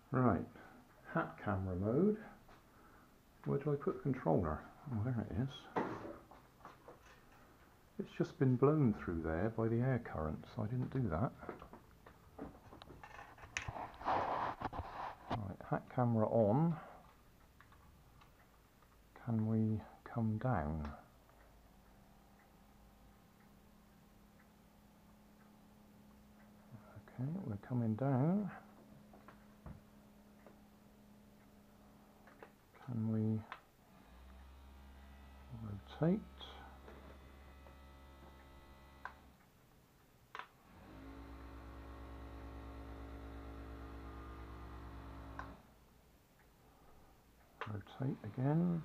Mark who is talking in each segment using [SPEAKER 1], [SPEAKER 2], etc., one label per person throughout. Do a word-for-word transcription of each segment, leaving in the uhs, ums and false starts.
[SPEAKER 1] Right, hat camera mode. Where do I put the controller? Oh, there it is. It's just been blown through there by the air current, so I didn't do that. Right, hat camera on. Can we come down? Okay, we're coming down. Can we rotate? Rotate again.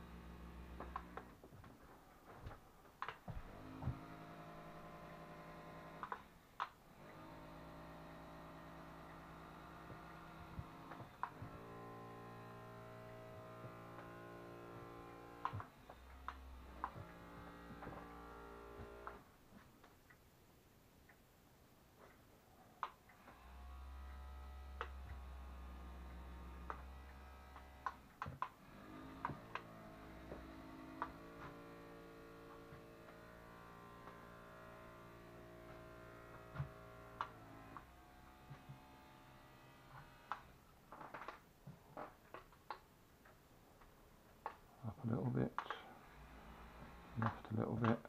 [SPEAKER 1] Up a little bit, left a little bit.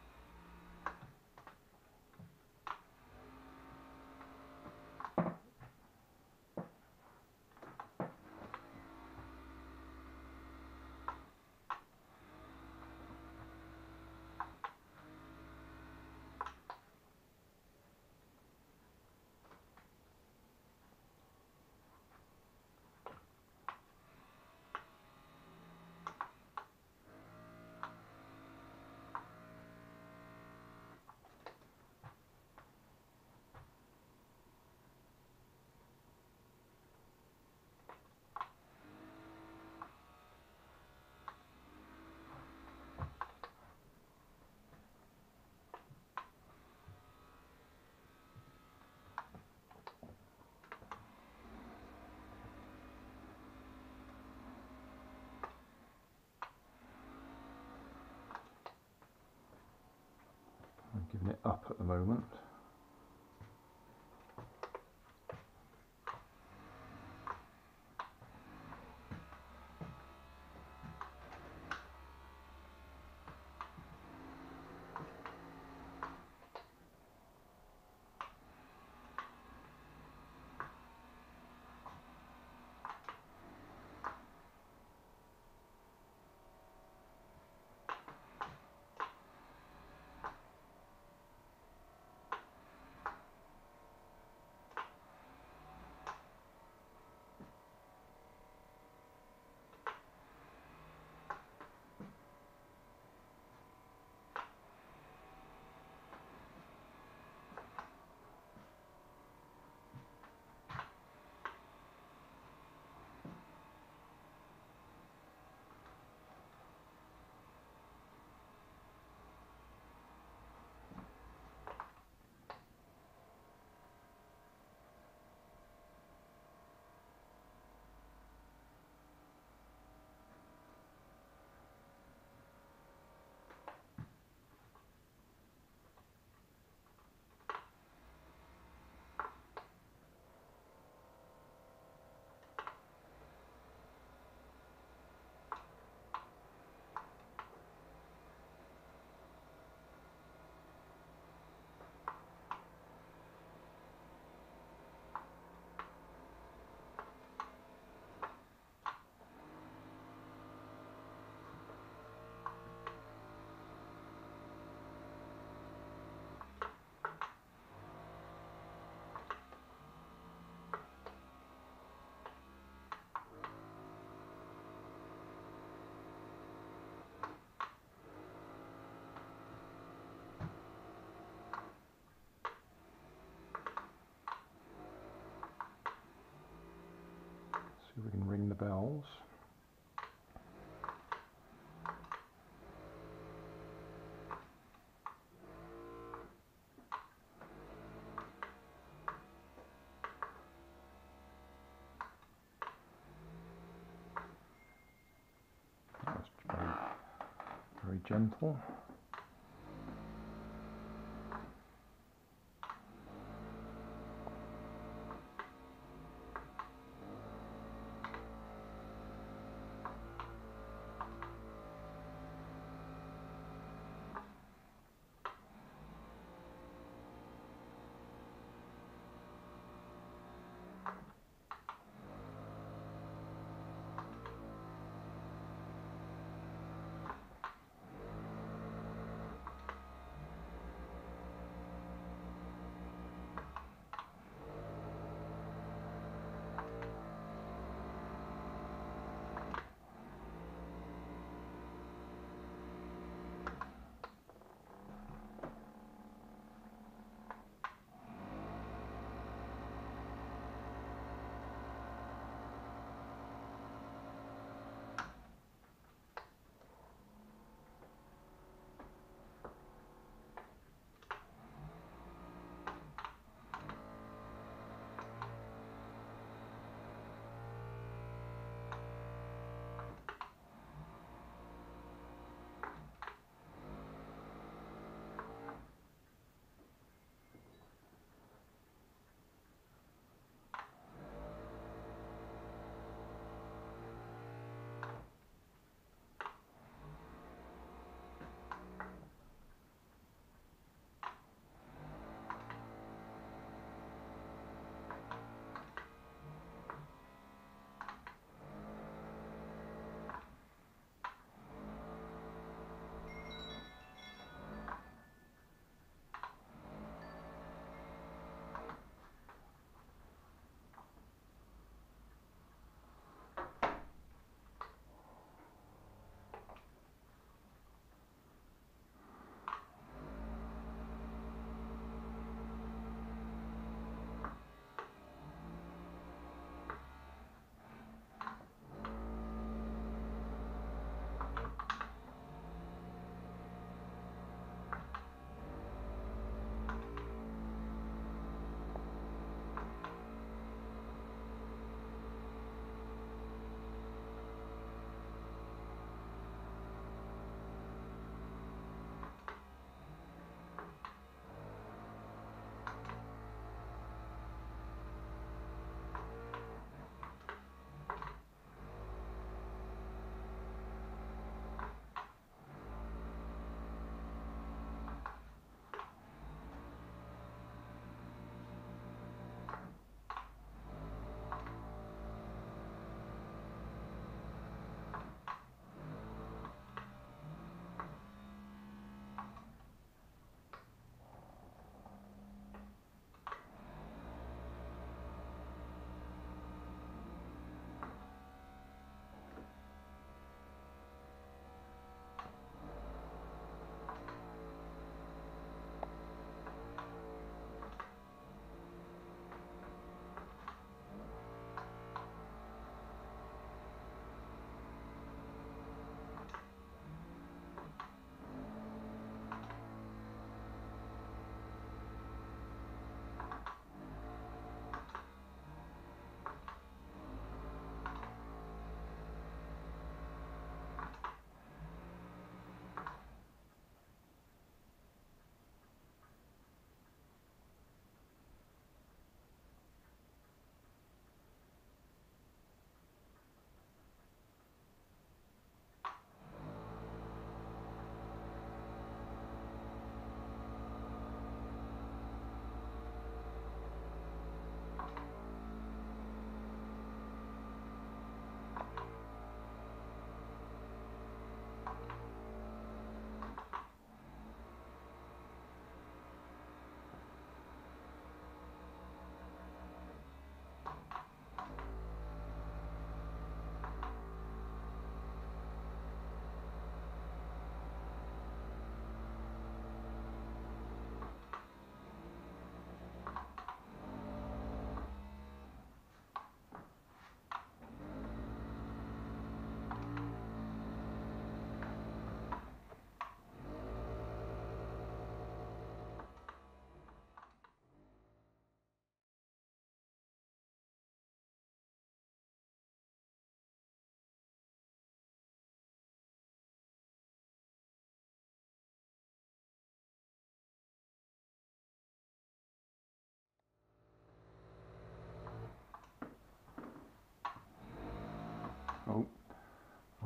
[SPEAKER 1] I'm giving it up at the moment. See if we can ring the bells. very gentle.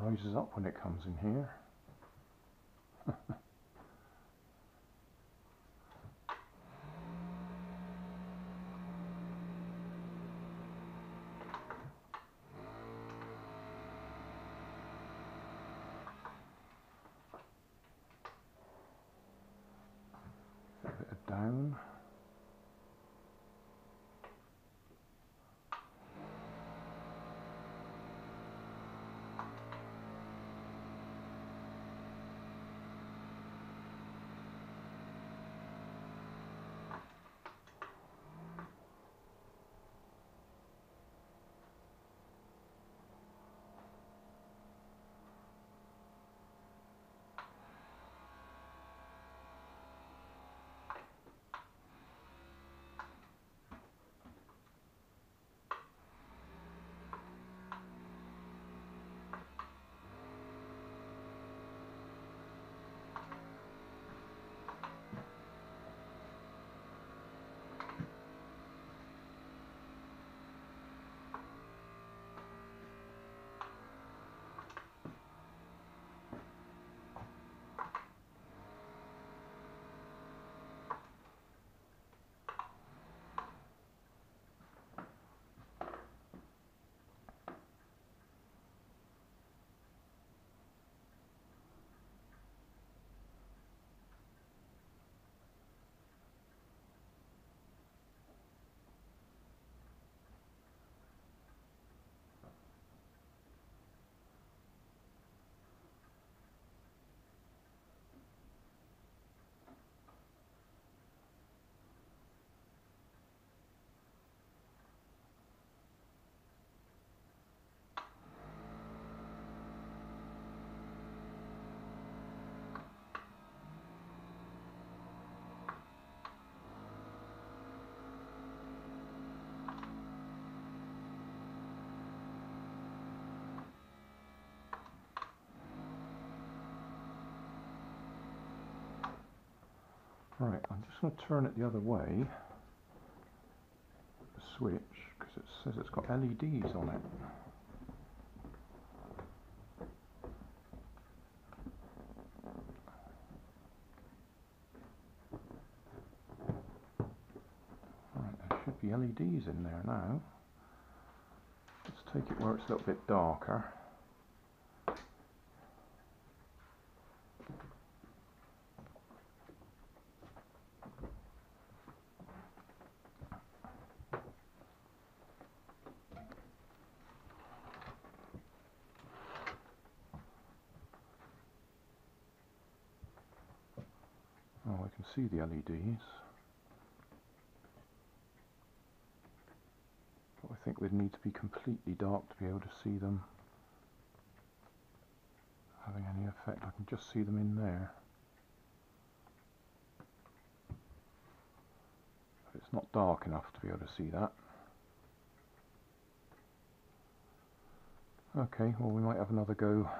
[SPEAKER 1] rises up when it comes in here. A bit of down. Right, I'm just going to turn it the other way, the switch, because it says it's got L E Ds on it. Right, there should be L E Ds in there now. Let's take it where it's a little bit darker. Oh, I can see the L E Ds. But I think we'd need to be completely dark to be able to see them having any effect. I can just see them in there. But it's not dark enough to be able to see that. Okay, well we might have another go.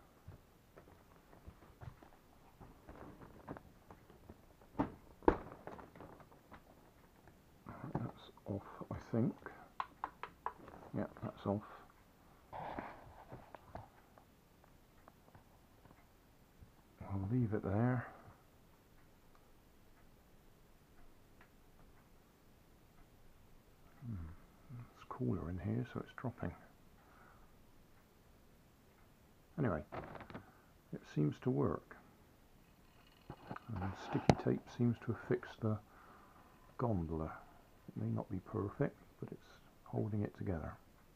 [SPEAKER 1] That's off, I think. Yeah, that's off. I'll leave it there. Hmm. It's cooler in here, so it's dropping. Anyway, it seems to work. And sticky tape seems to have fixed the gondola. It may not be perfect, but it's holding it together.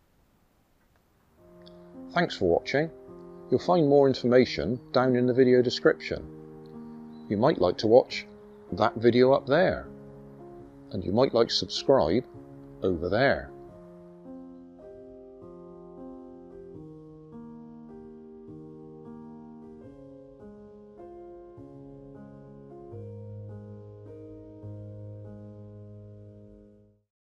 [SPEAKER 2] Thanks for watching. You'll find more information down in the video description. You might like to watch that video up there, and you might like to subscribe over there.